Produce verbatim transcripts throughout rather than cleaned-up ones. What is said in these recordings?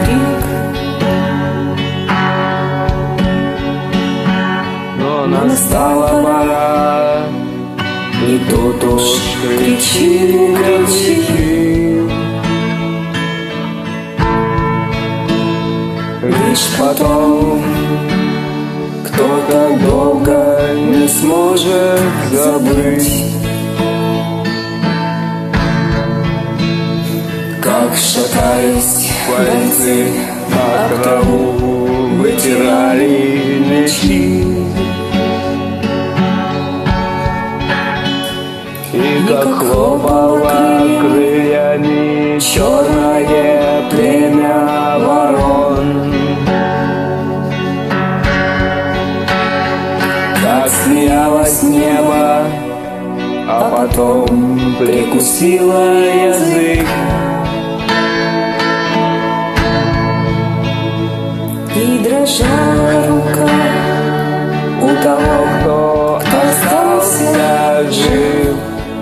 крик, но настала пора, и тут уж кричи, кричи. Лишь потом кто-то долго не сможет забыть, как, шатаясь, бойцы на траву вытирали мечи. И как хлопало крыльями черное племя ворон, как смеялось небо, а потом прикусило язык. и дрожала рука У того, кто остался жив,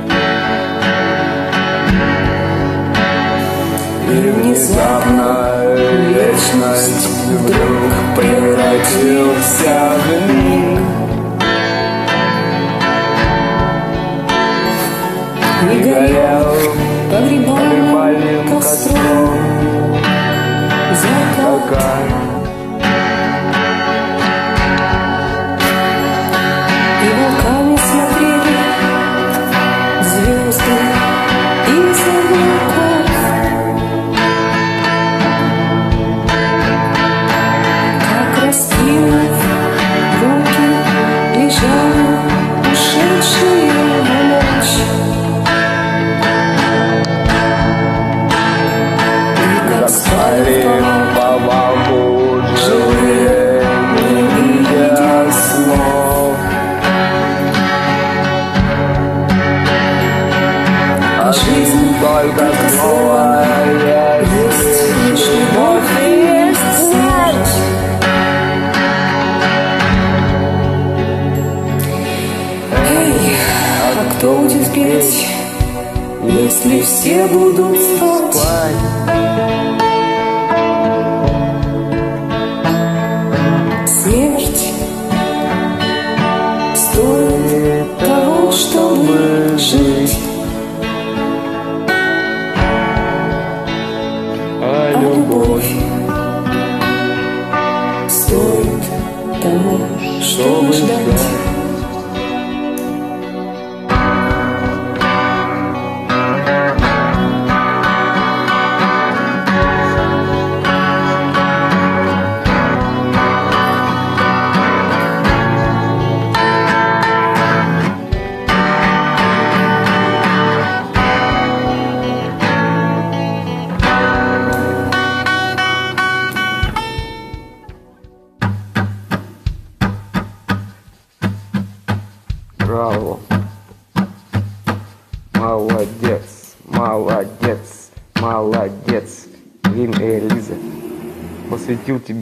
и внезапно вечность вдруг превратился в миг. И горел погребальным костром закат. И волками смотрели звезды из облаков, как, раскинув руки, лежали ушедшие в ночь. И как спали по волку живые, не видя снов. А жизнь только снова есть, лишь любовь и есть смерть. Эй, а кто будет петь, если все будут спать? Смерть стоит того, чтобы жить. А А любовь, любовь стоит того, чтобы чтобы ждать. ждать. Браво! Молодец! Молодец! Молодец! Рим и Элиза посвятил тебе.